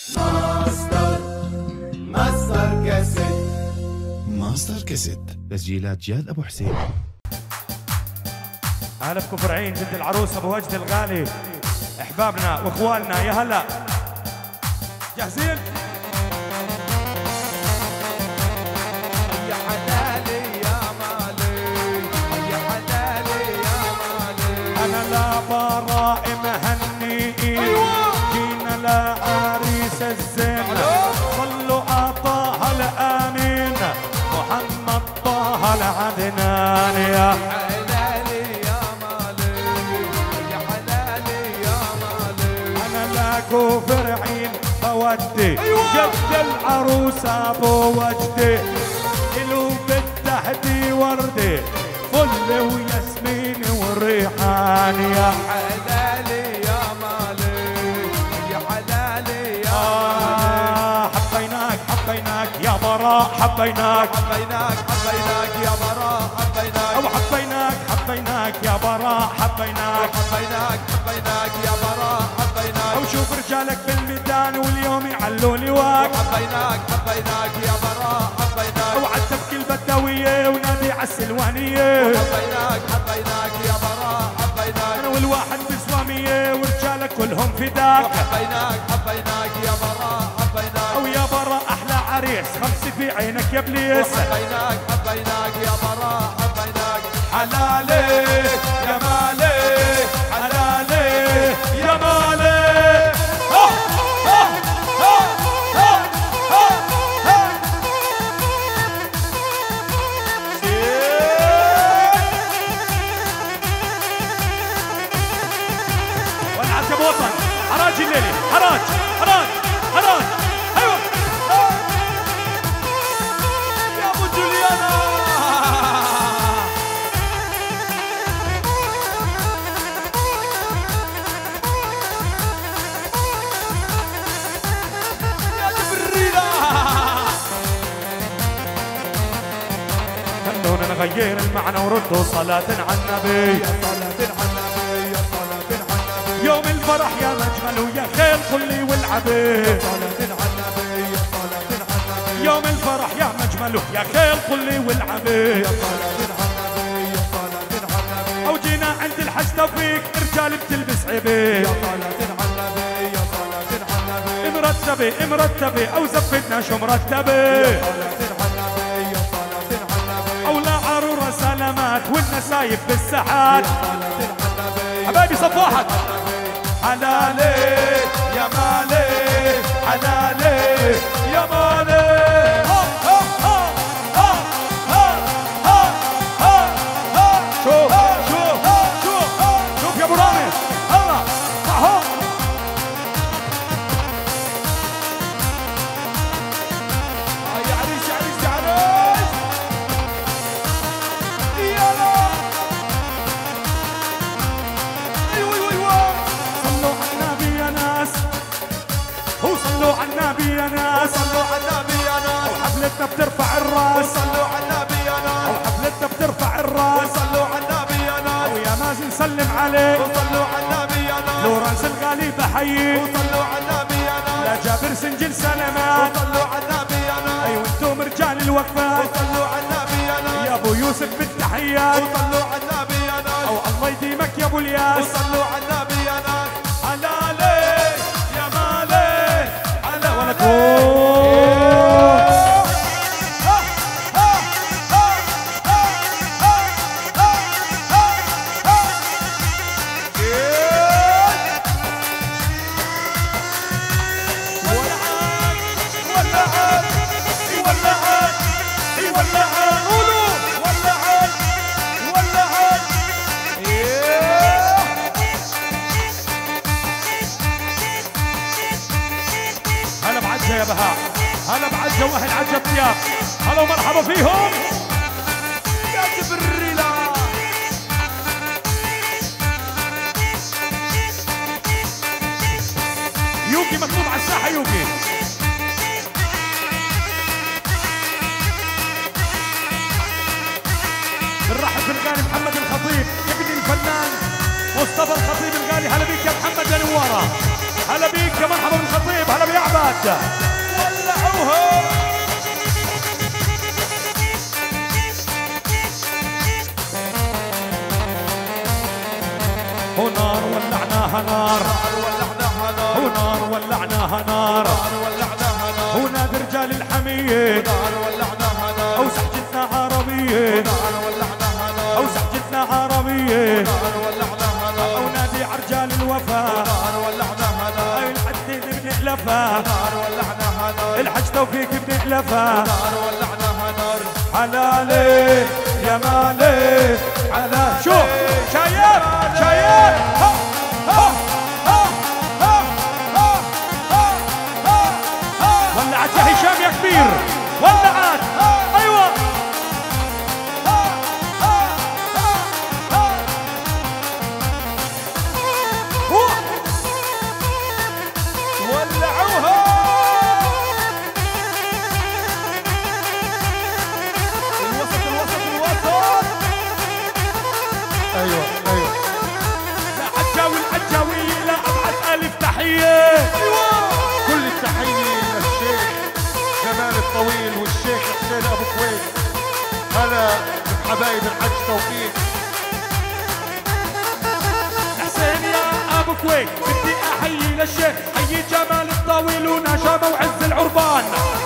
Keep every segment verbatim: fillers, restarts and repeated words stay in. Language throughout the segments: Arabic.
ماستر ماستر كاسيت ماستر كاسيت تسجيلات جاد ابو حسين. اهلا بكفر عين جد العروس ابو وجد الغالي، احبابنا واخواننا، يا هلا جاهزين؟ يا حلالي يا مالي يا حلالي يا مالي. انا لا براء مهنئين، أيوة. جينا لعريس الزين، صلوا على طه الامين محمد طه العدنان. يا حلالي يا مالي يا حلالي يا مالي. انا لا كفر عين بودي، أيوة. جد العروس ابو وجدي، الو بالتحدي وردي فل وياسمين وريحان. يا حلالي يا مالي يا حلالي يا آه حبيناك حبيناك يا براء، حبيناك حبيناك حبيناك يا براء حبيناك او حبيناك حبيناك يا براء، حبيناك حبيناك حبيناك يا براء حبيناك. او شوف رجالك بالميدان واليوم يعلوا لواك، حبيناك حبيناك يا براء حبيناك. او عتب كل بدويه ونادي عالسلوانيه، حبيناك حبيناك يا براء حبيناك. انا والواحد بسواميه ورجالك كلهم فداك. حبيناك حبيناك يا براء حبيناك. او يا براء احلى عريس خمسه في عينك يا ابليس. حبيناك حبيناك يا براء حبيناك. حلالي يا مالي حلالي يا مالي والعتب وطن، حراج الليلي، حراج حراج حراج. ايوه يا ابو جوليانا. يا جبريلا. خلونا نغير المعنى وردوا صلاة على النبي. يا صلاة على النبي يا صلاة على النبي. يوم الفرح يا مجمل ويا خيل قلي والعبي. صلاة على النبي يا صلاة على النبي. يوم الفرح يا مجمل ويا خيل قلي والعبي. يا صلاة على النبي يا صلاة على النبي. او جينا عند الحج توفيق رجال بتلبس عبي. يا صلاة على النبي يا صلاة على النبي. مرتبة مرتبة او زفتنا شو مرتبة. يا صلاة على النبي يا صلاة على النبي. او لا عرورة سلامات والنسايف بالسحات. يا صلاة على النبي. حبايبي صفوحك. حلالي يا مالي حلالي يا مالي ها ها ها ها ها ها ها ها. شوف شوف شوف شوف يا ابو رامي، الله صحو. يا عريس يا عريس يا عريس. يلا ايوه ايوه ايوه. صلوا على النبي يا ناس، وصلوا على النبي يا ناس. صلوا على النبي يا ناس. حفلتنا بترفع الراس، صلوا على النبي يا ناس. حفلتنا بترفع الراس. صلوا على النبي يا ناس. ويا مازن نسلم عليك، صلوا على النبي يا ناس. لورانس الغالي بحييك، صلوا على النبي يا ناس. لا جابر سنجل سلامات. صلوا على النبي يا ناس. ايوه انتم رجال الوقفات، صلوا على النبي يا ناس. يا ابو يوسف بالتحيات. صلوا على النبي يا ناس. او الله يديمك يا ابو الياس. صلوا على النبي يا ناس. حلالي يا مالي على حلالي. ولكم. هلا بعجة يا بهاء، هلا بعجة واهل عجة طياب، هلا ومرحبا فيهم. يا جبريلا. يوكي مطلوب على الساحة يوكي. بنرحب بالغالي محمد الخطيب ابن الفنان مصطفى الخطيب الغالي. هلا بيك يا محمد يا نوارة، هلا بيك يا مرحبا بالخطيب، هلا بيعبد. بعد ولعوها ونار ولعناها نار ولعناها نار ونار ولعناها نار ولعناها نار ونادي رجال الحمية ولعناها نار أو سحجتنا عربية ولعناها نار أو سحجتنا عربية ولعناها نار أو نادي عرجال الوفا ولعناها نار أي الحديد بنحلفها ولعناها نار الحج توفيق بنحلفها ولعناها نار حلالي يا مالي على شوف شايف شايف ها ها ها ها ها ها ها ها ولعت يا هشام يا كبير ولعت ايوه ولعوها الوسط الوسط الوسط ايوه ايوه لا عجاوي العجاوي لا ابعث الف تحيه ايوه كل التحية للشيخ جمال الطويل والشيخ حسين أبو كويت، هذا من حبايب الحج توفيق. حسين يا ابو كويت بدي احيي للشيخ حيي جمال الطويل ونجامه وعز العربان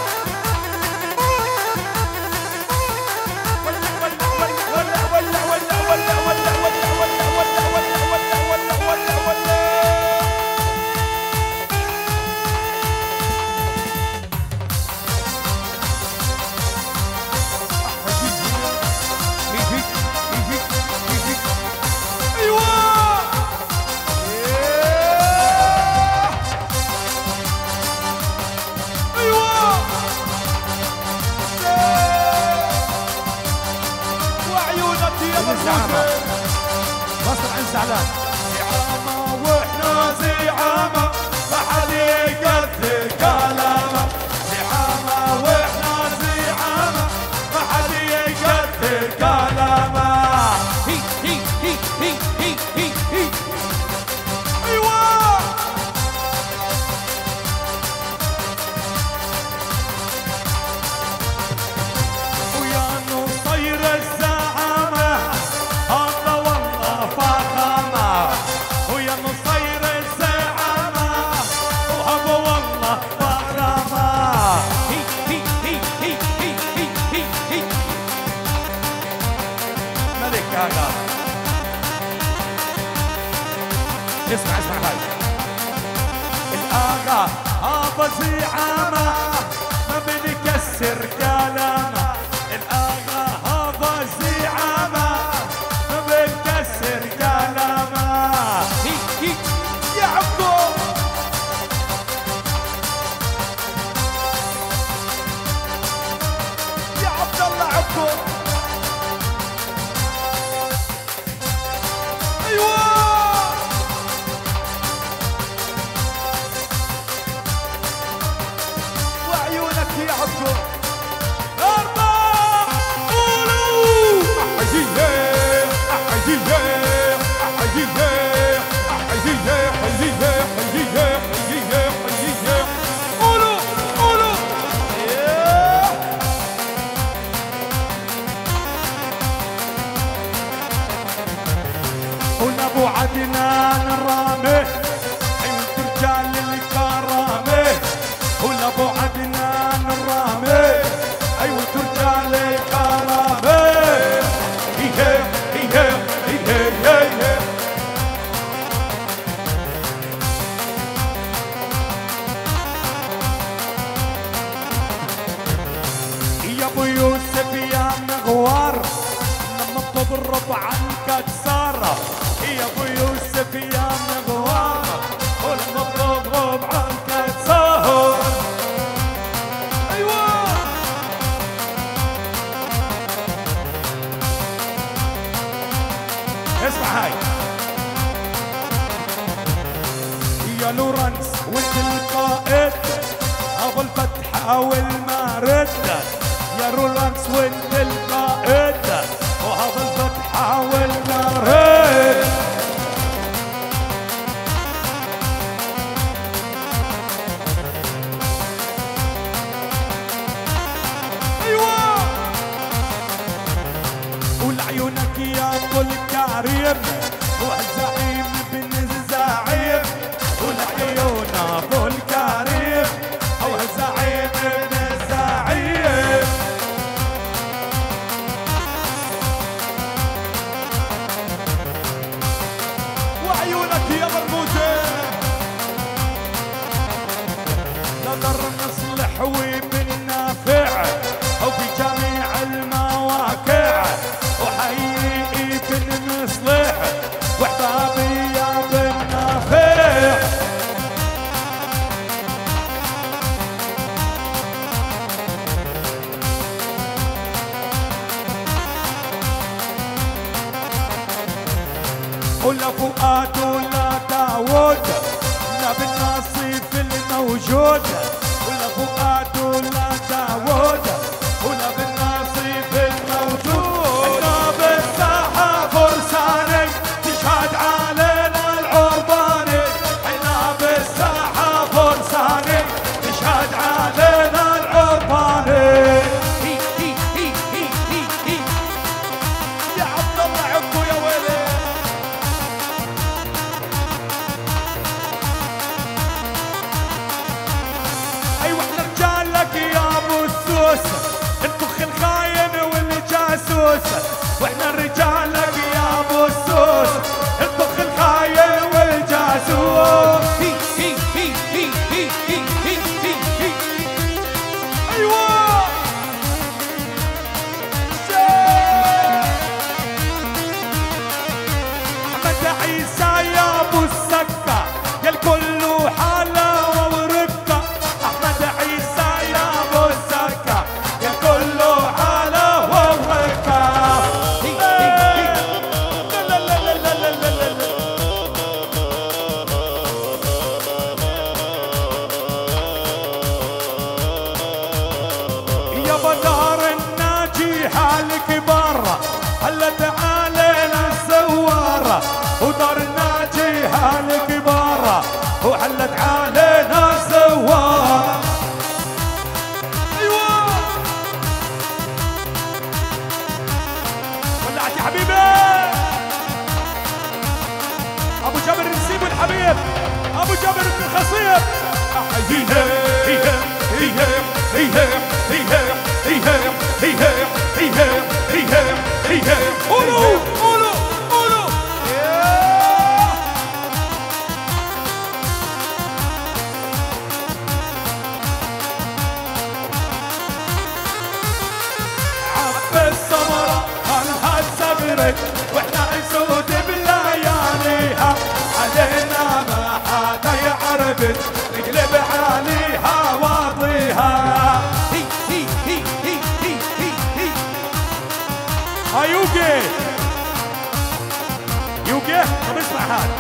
زعامة غصب عن زعلان زعامة واحنا زعامة ما حد يقدر كلامه زعامة واحنا زعامة ما حد يقدر كلامه هي هي هي هي هي هي هي ايوه ويا نصير الزعامة هذا والله فخامة ويا نصير الزعامة وهذا والله فخامة هي هي هي هي هي هي هي هي ملك هذا اسمع اسمع هاي الآغا هذا زعامة ما بنكسر كلامه الآغا هذا زعامة ما بنكسر كلامه هي هي يا عبدو يا عبد الله عبدو ايوه وعيونك يا عبدو أربعة قولوا أحييه أحييه أحييه أحييه حييه حييه حييه حييه. قولوا قولوا ونبو عدنان الرامي حيوة رجال الكرامة ونبو عدنان الرامي حيوة رجال الكرامة هيه هيه هيه هيه يا ابو يوسف يا مغوار لما بتضرب عنك تسارة يا ابو يوسف يا مغوار ولما بتضرب عنك تسارة ايوه اسمع هاي يا لورنس وانت القائد ابو الفتحة والماردة يا لورنس وانت القائد وهذا الفتحة والمارد الكريم والزعيم بن الزعيم والعيون ابو الكريم والزعيم بن الزعيم. وعيونك يا مرموزه نظر نصلح وبن نافع وفي جميع المواقع وحيي بن مصلح واحبابي يا بن نافع. ولا فؤاد ولا داود لا بالنصيف الموجود ولا فؤاد ولا داود ولا بالنصيف الموجود. احنا بالساحة فرساني تشهد علينا العرباني احنا بالساحة فرساني تشهد علينا العرباني. هي هي هي هي هي هي يا عبد الله عبو يا ويلي. ايوه احنا رجالك يا ابو السوس الطخ الخاين والجاسوس واحنا رجالك يا ابو السوس الطخ الخاين والجاسوس. هي هي هي هي هي هي هي هي هي ايوه احمد عيسى يا ابو السكه يا الكل حلاوه ورقه. احمد عيسى يا ابو السكه يا الكل حلاوه ورقه. لا لا لا لا لا لا لا لا. يا بدار الناجي حالك برا هلا تعالينا الزوارة ودار الناجي حالك برا وحلت علينا الزوارة. ايوه ولعت يا حبيبي ابو جابر النسيب الحبيب ابو جابر بن الخصيب. هيهم هيهم هيهم هيهم هيهم هيهم هيهم هيهم هيهم هيهم قولوا قولوا قولوا. عباس سمرة هنهد صبرك واحنا نسود بلياليها علينا ما حدا يعرف نقلب عليها واضيها. هي هي هي هي هي هي هي هايوكي يوكي. طب اسمع هاد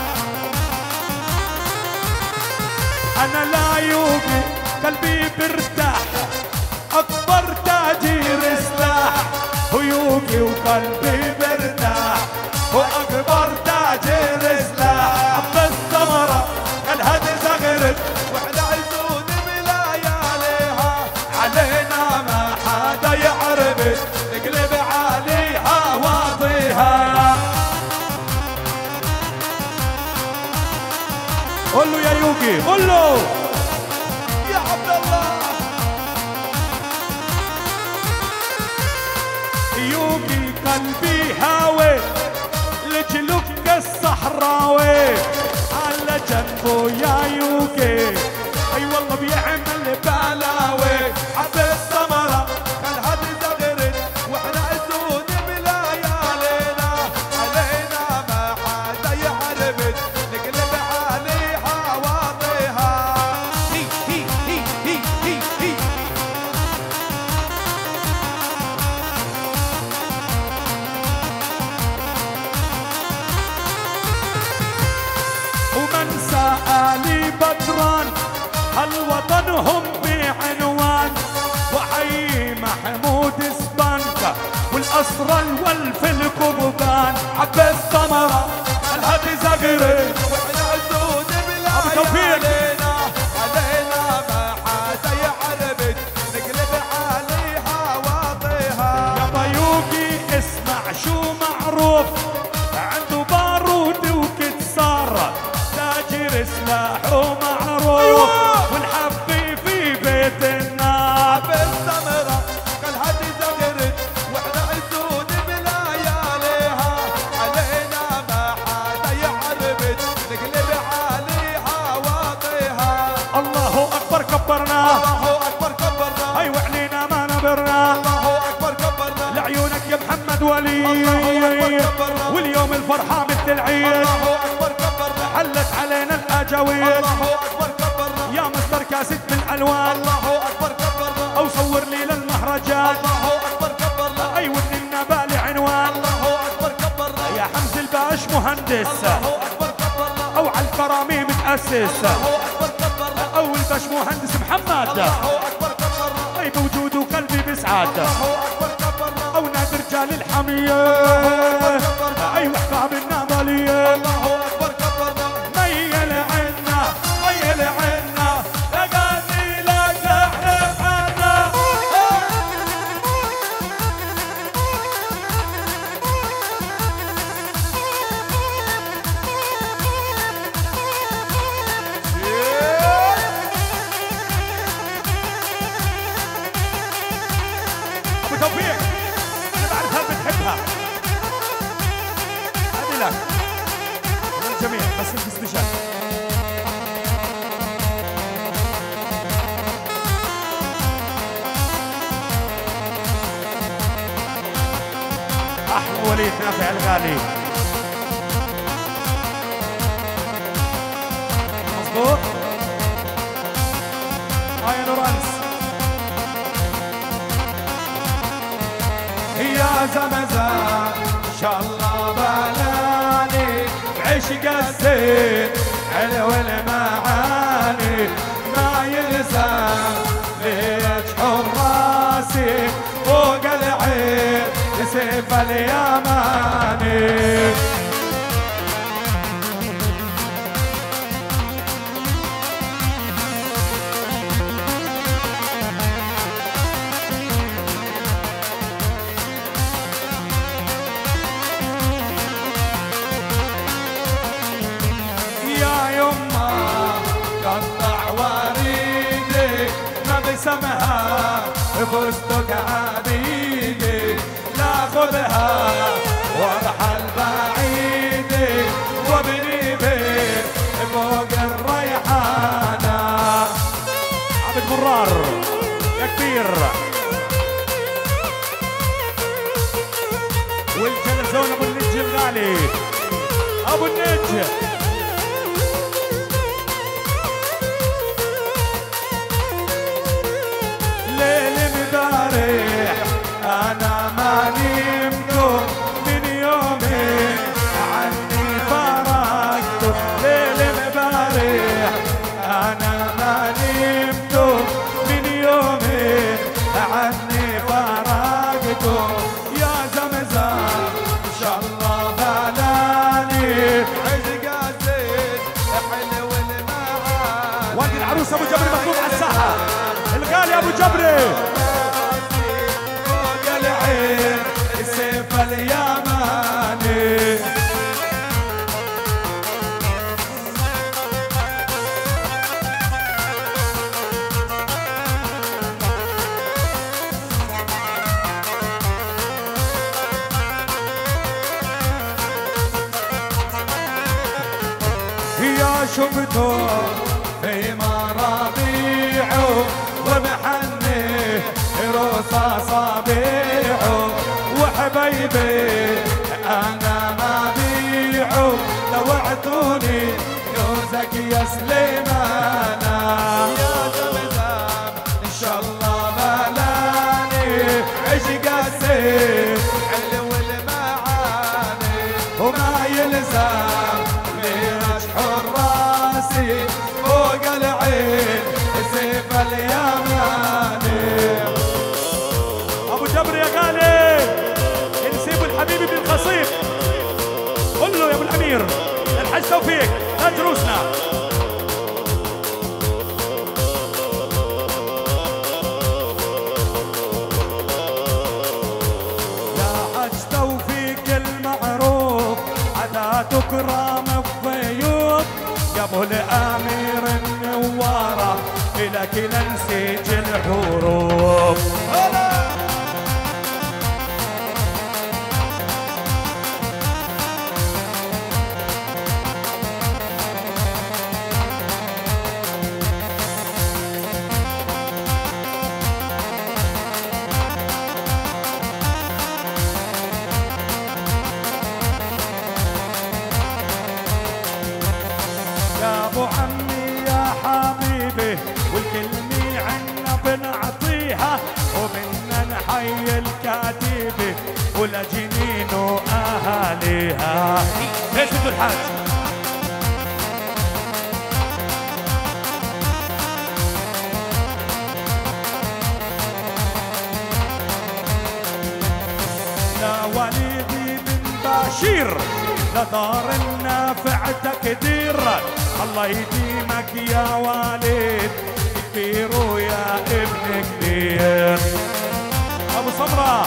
انا لا يوكي قلبي برتاح اكبر تاجير سلاح ويوكي وقلبي برتاح واكبر تاجير سلاح. عباس سمرة الهد زغرت واحنا عزود بلياليها علينا ما حدا يعرف نقلب عليها واضيها. قول له يا يوكي قول له يا عبد الله. يوكي قلبي هاوي لجلك الصحراوي على جنبه يا يوكي اي والله بيعمل بلاوي. عباس سمرة الهد زغرت واحنا عزود بليالينا علينا ما حدا يعرف نقلب عليها واضيها. هي هي هي هي هي هي ومن سألي بدران الوطن هم بعنوان وحي محمود سبانكا والأسرى والف الكبان. عباس سمرة الهد زغرت واحنا عزود بليالينا علينا ما حدا يعرف نقلب عليها واضيها. يا بيوكي اسمع شو معروف عنده كبرنا الله أكبر كبرنا هاي وعلينا ما نبرنا الله أكبر كبرنا لعيونك يا محمد ولي واليوم الفرحة مثل العيد الله أكبر كبرنا حلت علينا الأجاويل الله أكبر كبرنا يا مصدر كاسة بالألوان الله أكبر كبرنا أو صور لي للمهرجان الله أكبر كبرنا أي ودنا بالي عنوان الله أكبر كبرنا يا حمز الباش مهندس الله أكبر كبرنا أو على الكرامي متأسس الله أكبر كبرنا أو الباش مهندس محمد الله أكبر كبرنا أي بوجوده قلبي بسعد الله أكبر كبرنا أو نادي رجال الحمية أي وحباب الناضلية الله أكبر كبرنا ميل عنا ميل عنا لقاني لك احلف عنا ابو توفيق انا بعرفها بتحبها هذه لك للجميع بس انت سبيشال احلى وليد نافع الغالي مظبوط هاي نورانس يا زمزم ان شاء الله بلاني بعشق الزين حلو المعاني ما يلزم ليش حراسي فوق العين سيف اليماني سمها فستك عبيدي ناخذها وارحل بعيدي وابني بيت فوق الريحانة عبد مرار يا كبير والجلزون ابو النج الغالي ابو النج أنا ما نمت من يومي عني فرقت ليل مبارح أنا ما نمت من يومي عني فرقت يا زمزم إن شاء الله بلاني عشق الزين حلو المعاني وادي العروس أبو جبري مطلوب على الساحة الغالي أبو جبري السيف اليماني يا شفته في مرابيعه ومحني روس اصابيعه وحبايبي انا ما بيعه لو اعطوني جوزك يا سليمانا يا زمزم ان شاء الله بلاني عشق السيف حلو المعاني وما يلزم لرشح الراسي فوق العين سيف اليماني ابو جبر يا غالي نسيب الحبيب بن الخصيب قل له يا ابو الامير الحاج توفيق لا جلوسنا يا حاج توفيق المعروف على تكرم الضيوف يا ابو الامير النواره الك لنسيج الحروف ولجنين واهاليها. ايش بده الحاج؟ لا وليدي بن بشير لدار النافع تكدير، الله يديمك يا والد كبير ويا ابن كبير. ابو سمره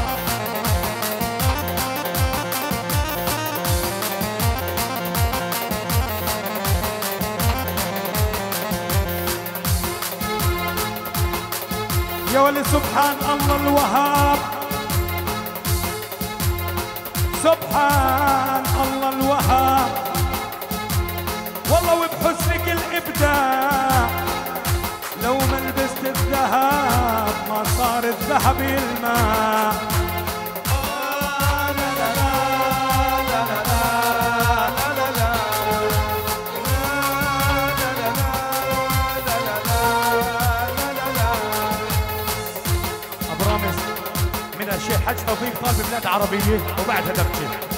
يا ولي سبحان الله الوهاب، سبحان الله الوهاب، والله وبحسنك الابداع لو ما لبست الذهب ما صار الذهب يلمع. ابو رامز من الشيخ حج توفيق طالب بلاد عربيه وبعدها دبشه.